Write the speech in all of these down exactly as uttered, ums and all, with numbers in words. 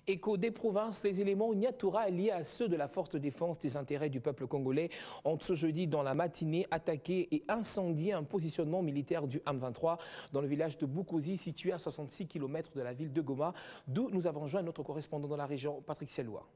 Écho des provinces, les éléments Nyatura liés à ceux de la force de défense des intérêts du peuple congolais ont ce jeudi dans la matinée attaqué et incendié un positionnement militaire du M vingt-trois dans le village de Bukozi, situé à soixante-six kilomètres de la ville de Goma, d'où nous avons joint notre correspondant dans la région, Patrick Seloua.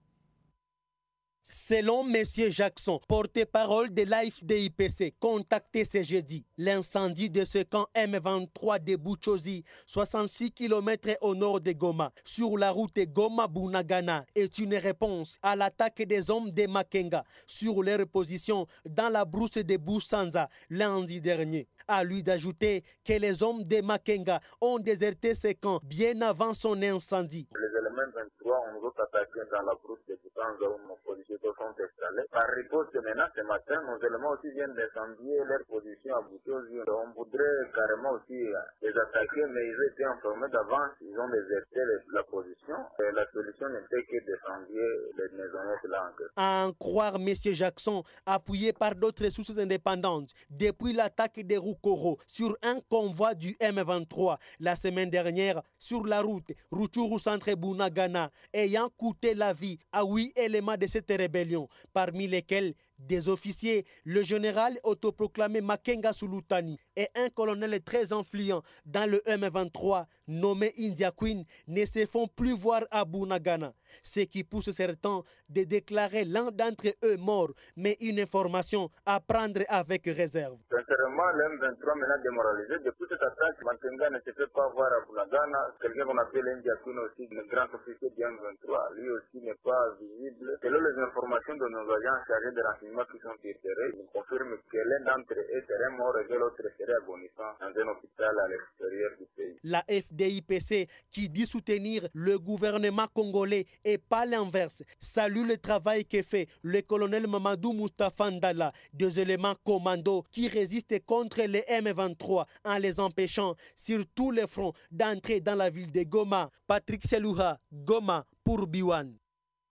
Selon M. Jackson, porte-parole de l'A F D I P C, contacté ce jeudi, l'incendie de ce camp M vingt-trois de Bukozi, soixante-six kilomètres au nord de Goma, sur la route Goma-Bunagana, est une réponse à l'attaque des hommes de Makenga sur leur position dans la brousse de Busanza lundi dernier. À lui d'ajouter que les hommes de Makenga ont déserté ce camp bien avant son incendie. Les éléments vingt-trois ont nous attaqué dans la brousse de Busanza où nos positions sont installées. Par riposte maintenant ce matin, nos éléments aussi viennent d'incendier leur position à Bukozi. On voudrait carrément aussi les attaquer, mais ils étaient informés d'avance, ils ont déserté la position. Et la solution n'était que d'incendier les maisonnettes là en question. À en croire M. Jackson, appuyé par d'autres sources indépendantes, depuis l'attaque de Rukoro sur un convoi du M vingt-trois la semaine dernière sur la route Rutshuru-Centre-Bunagana, ayant coûté la vie à huit éléments de cette rébellion, parmi lesquels des officiers, le général autoproclamé Makenga Sulutani et un colonel très influent dans le M vingt-trois nommé India Queen ne se font plus voir à Bunagana, ce qui pousse certains de déclarer l'un d'entre eux mort, mais une information à prendre avec réserve. Sincèrement, le M vingt-trois maintenant démoralisé. Depuis cette attaque, Makenga ne se fait pas voir à Bunagana. Quelqu'un qu'on appelle India Queen aussi, le grand officier du M vingt-trois, lui aussi n'est pas visible. Selon les informations de nos agents chargés de renseignement qui sont terrés, ils confirment que l'un d'entre eux serait mort et que l'autre serait agonissant dans un hôpital à l'extérieur du pays. La F D I P C, qui dit soutenir le gouvernement congolais et pas l'inverse, salue le travail que fait le colonel Mamadou Moustapha Ndala, des éléments commando qui résistent contre les M vingt-trois en les empêchant sur tous les fronts d'entrer dans la ville de Goma. Patrick Selouha, Goma pour Biwan.